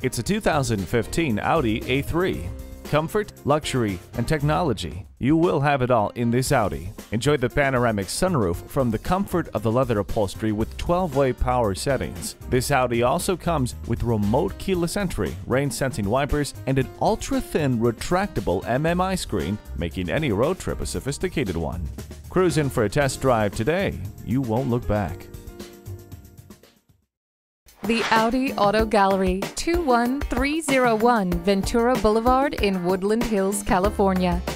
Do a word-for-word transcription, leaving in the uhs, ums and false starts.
It's a two thousand fifteen Audi A three. Comfort, luxury, and technology. You will have it all in this Audi. Enjoy the panoramic sunroof from the comfort of the leather upholstery with twelve-way power settings. This Audi also comes with remote keyless entry, rain-sensing wipers, and an ultra-thin retractable M M I screen, making any road trip a sophisticated one. Cruise in for a test drive today. You won't look back. The Audi Auto Gallery, two one three zero one Ventura Boulevard in Woodland Hills, California.